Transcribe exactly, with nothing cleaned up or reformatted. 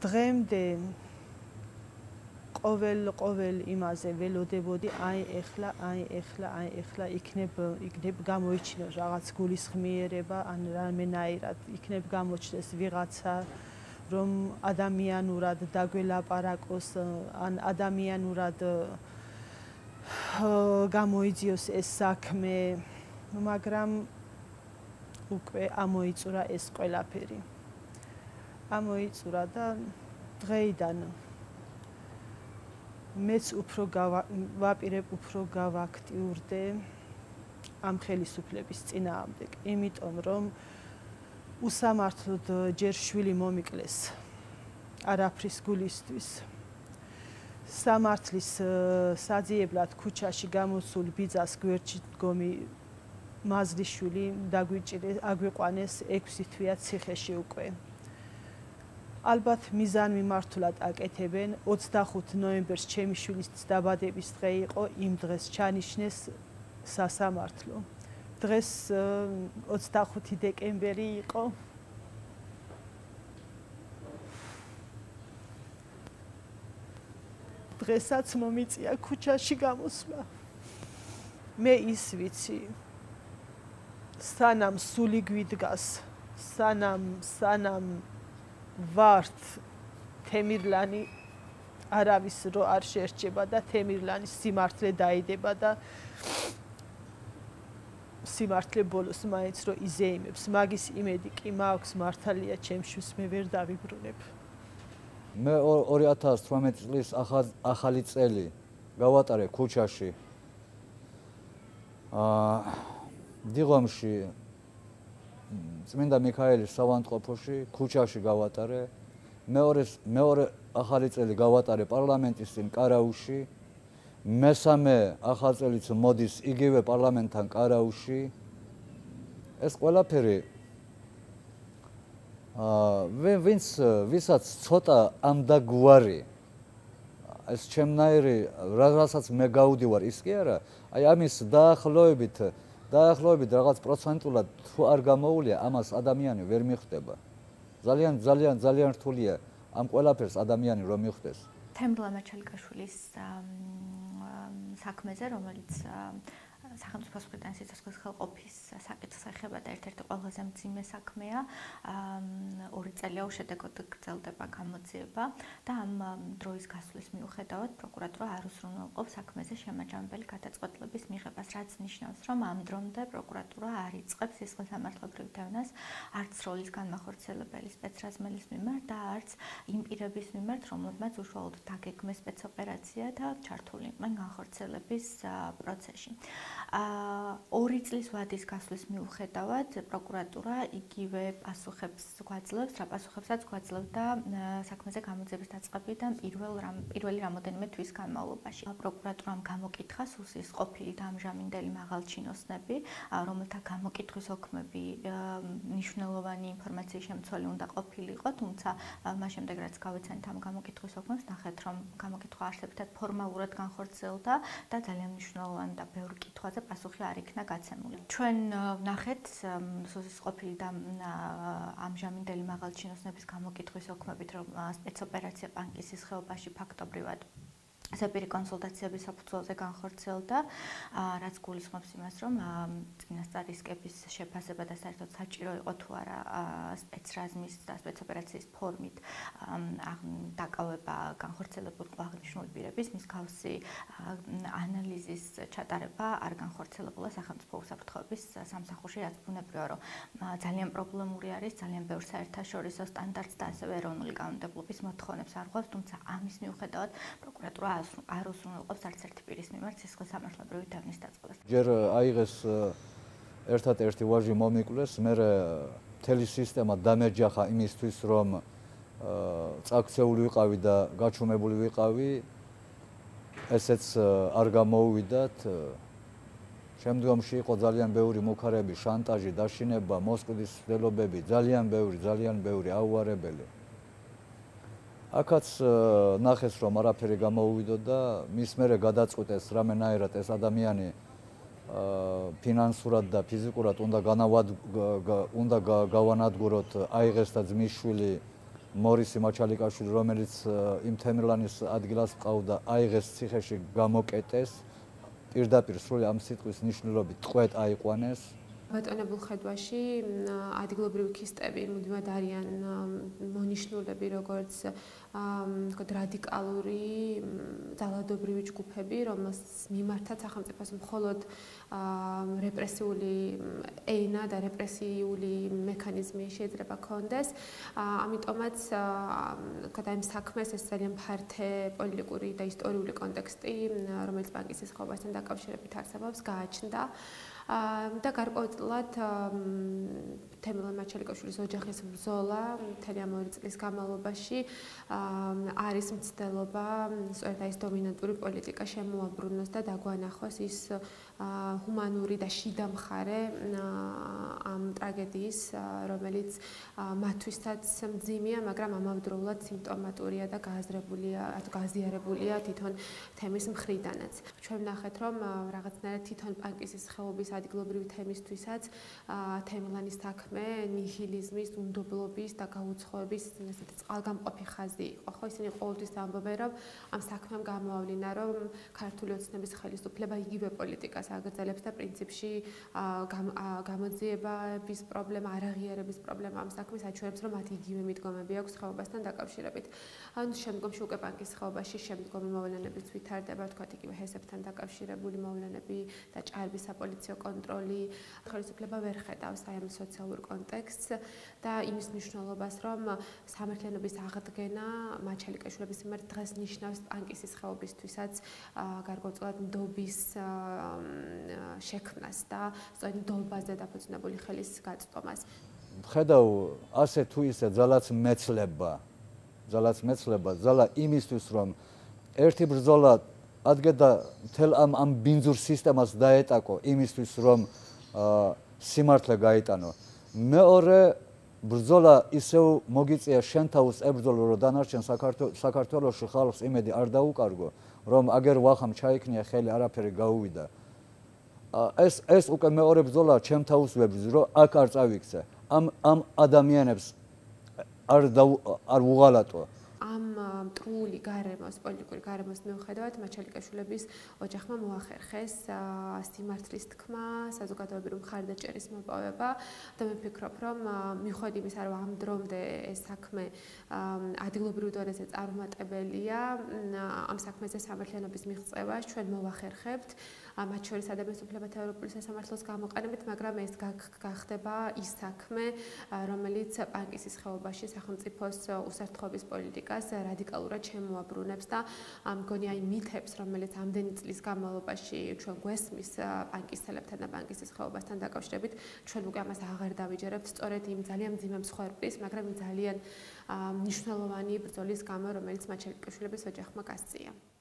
დღემდე ყოველ ყოველ იმაზე ველოდებოდი, აი ეხლა, აი ეხლა, აი ეხლა იქნებ იქნებ გამოიჩინოს რაღაც გულისხმიერება, ან რამენაირად იქნებ გამოჩნდეს ვიღაცა, რომ ადამიანურად დაგველაპარაკოს, ან ადამიანურად გამოიძიოს ეს საქმე, მაგრამ უკვე ამოიწურა ეს ყველაფერი. ამოიწურა და დღეიდან მეც უფრო ვაპირებ უფრო გავაქტიურდე ამ ხელისუფლების წინააღმდეგ, იმიტომ რომ უსამართლოდ ჯერ შვილი მომიკლეს არაფრის გულისთვის. სამართლის საძიებლად ქუჩაში გამოსულ ბიძას გვერდში დგომი მაზლიშვილი დაგვიჭირეს, აგვიყვანეს ექვსი თვეა ციხეში უკვე. ალბათ მიზანმიმართულად აკეთებენ. ოცდახუთი ნოემბერს ჩემი შვილის დაბადების დღე იყო, იმ დღეს ჩანიშნეს სასამართლო. დღეს ოცდახუთი დეკემბერი იყო. დღესაც მომიწია ქუჩაში გამოსვლა. მე ის ვიცი, სანამ სული გვიდგას, სანამ სანამ ვართ თემირლანი არავის რო არ შერჩება და თემირლანის სიმართლე დაიდება და სიმართლე ბოლოს მაინც რო იზეიმებს, მაგის იმედი კი მაქვს, მართალია ჩემშვის მე ვერ დავიბრუნებ. მე ორი ათას თვრამეტი წლის ახალი წელი გავატარე ქუჩაში. აა დიღომში წმინდა მიქაელის სავანტყოფოში ქუჩაში გავატარე. მეორე მეორე ახალი წელი გავატარე პარლამენტის წინ კარაუში. მესამე ახალი წელიც მოდის იგივე პარლამენტთან კარაუში. ეს ყველაფერი აა ვინც ვისაც ცოტა ამდაგვარი ეს ჩემნაირი რასაც მე გავდივარ ის კი არა, აი ამის დაახლოებით დაახლოებით რაღაც პროცენტულად თუ არ გამოუვლია, ამას ადამიანი ვერ მიხვდება. ძალიან ძალიან ძალიან რთულია ამ ყველაფერს ადამიანი რომ მიხვდეს. თემრლან მაჩალიკაშვილის საქმეზე, რომელიც სახელმწიფოს მხრიდან სიცოცხლის ხელყოფის საკითხს ეხება და ერთ-ერთი ყველაზე მძიმე საქმეა. ორი წელია უშედეგოდ გრძელდება გამოძიება და ამ დროის გასვლის მიუხედავად პროკურატურა არ უსრულმელყოფს საქმეზე შემაჯამებელი გადაწყვეტილების მიღებას, რაც ნიშნავს, რომ ამ დრომდე პროკურატურა არ იწყებს სისხლისამართლებრივ დევნას არც როლის განმახორციელებელი სპეცრაზმელის მიმართ და არც იმ პირების მიმართ, რომლებმაც უშუალოდ დაგეგმეს სპეცოპერაცია და ჩართული იყვნენ განხორციელების პროცესში. ორი წლის ვადის გასვლის მიუხედავად პროკურატურა იგივე პასუხებს გვაძლევს, რა პასუხებსაც გვაძლევდა საქმეზე გამოძიების დაწყებიდან პირველ პირველი რამოდენიმე თვის განმავლობაში. პროკურატურამ გამოკითხა სუსის ყოფილი და ამჟამინდელი მაღალჩინოსნები, რომელთა გამოკითხვის ოქმები მნიშვნელოვანი ინფორმაციის შემცველი უნდა ყოფილიყო, თუმცა მას შემდეგ რაც გავეცანით ამ გამოკითხვის ოქმებს, ნახეთ, რომ გამოკითხვა არსებითად ფორმალურად განხორციელდა და ძალიან მნიშვნელოვანი და ბევრი კითხვაზე პასუხი არ იქნა გაცემული. ჩვენ ნახეთ სუსის ყოფილი და ამჟამინდელი მაღალჩინოსნების გამოკითხვის ოქმებით, რომ სპეცოპერაცია პანკისის ხეობაში ფაქტობრივად ზეპირი კონსულტაციების საფუძველზე განხორციელდა, რაც გულისხმობს იმას, რომ წინასწარ რისკების შეფასება და საერთოდ საჭირო იყო თუ არა სპეცრაზმის და სპეცოპერაციის ფორმით დაკავება განხორციელებულ აღნიშნული პირების, მსგავსი ანალიზის ჩატარება არ განხორციელებულა სახელმწიფო უსაფრთხოების სამსახურში, რაც ბუნებრივია, რომ ძალიან პრობლემური არის, ძალიან ბევრ საერთაშორისო სტანდარტს და ასევე ეროვნული კანონმდებლობის მოთხოვნებს არ ღვავს, თუმცა ამის მიუხედავად პროკურატურა არ უსრულმელყოფს არც ერთი პირის მიმართ სისხლისამართლებრივი დევნის დაწყებას. ჯერ აიღეს ერთად-ერთი ვაჟი მომიკვლეს, მერე მთელი სისტემა დამეჯახა იმისთვის, რომ წაქცეული ვიყავი და გაჩუმებული ვიყავი, ესეც არ გამოუვიდათ. შემდგომში იყო ძალიან ბევრი მუქარები, შანტაჟი, დაშინება, მოსყიდის მცდელობები, ძალიან ბევრი, ძალიან ბევრი აუარებელი. აქაც ნახეს, რომ არაფერი გამოუვიდო და მის მერე გადაწყვიტეს რამენაირად ეს ადამიანი ფინანსურად და ფიზიკურად უნდა განავად უნდა გავანადგუროთ, აიღეს და ძმისშვილი მორისი მაჩალიკაშვილი, რომელიც იმ თემერლანის ადგილას ყავდა, აიღეს ციხეში, გამოკეტეს. პირდაპირ სრული ამ სიტყვის მნიშვნელობით ტყვედ აიყვანეს. ბატონებულ ხედვაში ადგილობრივი ქისტები მუდმივად არიან მონიშნულები როგორც თქო რადიკალური ძალადობრივი ჯგუფები, რომელს მიმართაც სახელმწიფოს მხოლოდ რეპრესიული ენა და რეპრესიული მექანიზმი შეიძლება ქონდეს. ამიტომაც თქო და იმ საქმეს ეს ძალიან ფართე პოლიტიკური და ისტორიული კონტექსტი, რომელიც ბანკის სისხლობასთან დაკავშირებით არსებობს, გააჩნდა. და გარკვეულწილად თემელან მაჩალიკაშვილის ოჯახის ბრძოლა მთელი ამ ორი წლის განმავლობაში არის მცდელობა სწორედ ეს დომინანტური პოლიტიკა შემოაბრუნოს და დაგვანახოს ის ჰუმანური და შიდა მხარე ამ ტრაგედიის, რომელიც მათთვისაც მძიმეა, მაგრამ ამავდროულად სიმპტომატურია და გააზრებულია, გაზიარებულია თვითონ თემის მხრიდანაც. ჩვენ ვნახეთ, რომ რაღაცნაირად თვითონ პანკის სისხლობის ადგილობრივი თემისთვისაც თემლანის საქმე ნიჰილიზმის, უნდობლობის და გაუცხოების ესეთი წყალგამყოფი ხაზი იყო. ხო, ისინი ყოველთვის ამბობენ, რომ ამ საქმემ გამოავლინა, რომ ქართული ოცნების ხელისუფლება იგივე პოლიტიკას აგრძელებს და პრინციპში გამოძიებების პრობლემა, არაღიარების პრობლემა ამ საქმის აჩვენებს, რომ მათ იგივე მიდგომები აქვს ხეობასთან დაკავშირებით. ანუ შემდგომში უკვე პანკის ხეობაში შემდგომი მოვლენებიც ვითარდება, თქვათ იგივე ჰესებთან დაკავშირებული მოვლენები და ჭარბი საპოლიციო კონტროლი. ხელისუფლება ვერ ხედავს აი ამ სოციალურ კონტექსტს და იმის მნიშვნელობას, რომ სამართლიანობის აღდგენა მაჩალიკაშვილების მიმართ დღეს ნიშნავს პანკის სისხლობისთვისაც გარკვეულწილად ნდობის შექმნას და სწორედ ნდობაზე დაფუძნებული ხელის გაწვდომას. ხედავ ასე თუ ისე ძალაც მეცლება, ძალაც მეცლება, ძალა იმისთვის, რომ ერთი ბრძოლა ადგედა მთელ ამ ამ ბინძურ სისტემას დაეტაკო იმისთვის, რომ სიმართლე გაიტანო. მეორე ბრძოლა ისევ მოგიწია შენ თავს ებრძოლო, რომ დანარჩენ საქართველოში ხალხს იმედი არ დაუკარგო, რომ აგერ ვახამ ჩაიქნია ხელი, არაფერი გაუვიდა. ეს ეს უკვე მეორე ბრძოლა ჩემ თავს ვებრძ, რომ აქ არ წავიქცე. ამ ამ ადამიანებს არ არ უღალატო. ამ მტრული გარემოს, პოლიტიკური გარემოს მიუხედავად, მაჩალიკაშვილების ოჯახმა მოახერხეს სიმართლის თქმა, საზოგადოებრივი მხარდაჭერის მოპოვება და მე ვფიქრობ, რომ მიუხედავად იმისა, რომ ამ დრომდე ეს საქმე ადგილობრივ დონეზე წარუმატებელია, ამ საქმეზე სამართლიანობის მიღწევას ჩვენ მოვახერხებთ, მათ შორის ადამიანის უფლებათა ევროპული სასამართლოს გამოყენებით, მაგრამ ეს გახდება ის საქმე, რომელიც პანკის სისხლობაში სახელმწიფოს უსაფრთხოების პოლიტიკას რადიკალურად შემოაბრუნებს და მგონი აი მითებს, რომელიც ამდენი წლის განმავლობაში ჩვენ გვესმის პანკის ცელებთან და პანკის სისხლობასთან დაკავშირებით, ჩვენ უკვე ამას აღარ დავიჯერებთ სწორედ იმ ძალიან მძიმე მსხვერპლის, მაგრამ იმ ძალიან მნიშვნელოვანი ბრძოლის გამო, რომელიც მაჩალიკაშვილების ოჯახმა გასწია.